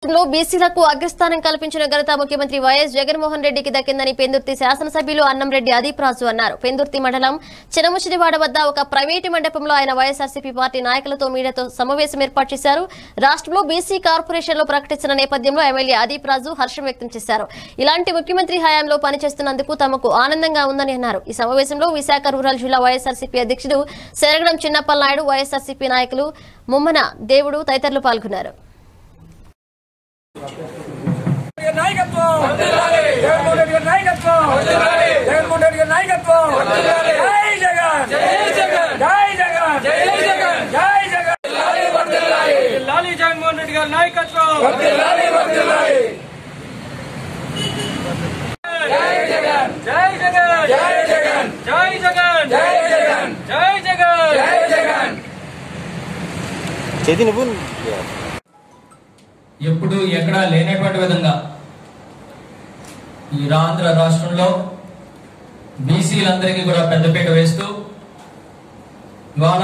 బీసీలకు అగ్రస్థానం కల్పించిన ఘనత ముఖ్యమంత్రి వైఎస్ జగన్మోహన్ రెడ్డికి దక్కిందని పెందుర్తి శాసనసభ్యులు అన్నంరెడ్డి అదీప్ రాజు అన్నారు. పెందుర్తి మండలం చినముచిడివాడ వద్ద ఒక ప్రైవేటు మండపంలో ఆయన వైఎస్ఆర్సీపీ పార్టీ నాయకులతో మీడియాతో సమావేశం ఏర్పాటు చేశారు. రాష్ట్రంలో బీసీ కార్పొరేషన్లో ప్రకటించిన నేపథ్యంలో ఎమ్మెల్యే అదీప్ రాజు హర్షం వ్యక్తం చేశారు. ఇలాంటి ముఖ్యమంత్రి హయాంలో పనిచేస్తున్నందుకు తమకు ఆనందంగా ఉందని అన్నారు. ఈ సమావేశంలో విశాఖ రూరల్ జిల్లా వైఎస్ఆర్సీపీ అధ్యక్షుడు శరగడం చిన్నప్పలనాయుడు, వైఎస్ఆర్సీపీ నాయకులు ముమ్మన దేవుడు తదితరులు పాల్గొన్నారు. ఎప్పుడు ఎక్కడా లేనటువంటి విధంగా ఈ ఆంధ్ర రాష్ట్రంలో బీసీలందరికీ కూడా పెద్దపీట వేస్తూ ఇవాళ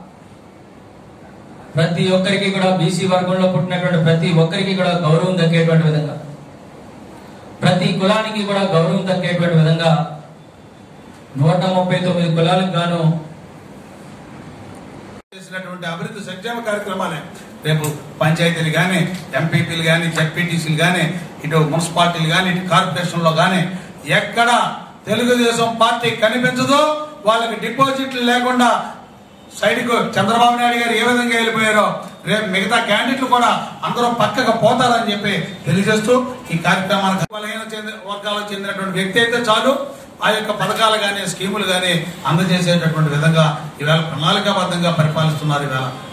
ప్రతి ఒక్కరికి కూడా బీసీ వర్గంలో పుట్టినటువంటి ప్రతి ఒక్కరికి కూడా గౌరవం దక్కేటువంటి విధంగా, ప్రతి కులానికి కూడా గౌరవం దక్కేటువంటి విధంగా 139 కులాలకు గాను చేసినటువంటి అభివృద్ధి సంక్షేమ కార్యక్రమాలే రేపు పంచాయతీలు కానీ, ఎంపీపీలు కానీ, జెడ్పీటీసీలు కానీ, ఇటు మున్సిపాలిటీలు కానీ, ఇటు కార్పొరేషన్లో కానీ ఎక్కడ తెలుగుదేశం పార్టీ కనిపించదో వాళ్ళకి డిపాజిట్లు లేకుండా సైడ్కు చంద్రబాబు నాయుడు గారు ఏ విధంగా వెళ్ళిపోయారో రేపు మిగతా క్యాండిడేట్లు కూడా అందరూ పక్కకు పోతారని చెప్పి తెలియజేస్తూ ఈ కార్యక్రమానికి బలహీన వర్గాలకు చెందినటువంటి వ్యక్తి అయితే చాలు ఆ యొక్క పథకాలు కానీ, స్కీములు కానీ అందజేసేటటువంటి విధంగా ఈవేళ ప్రణాళికాబద్ధంగా పరిపాలిస్తున్నారు. ఈవేళ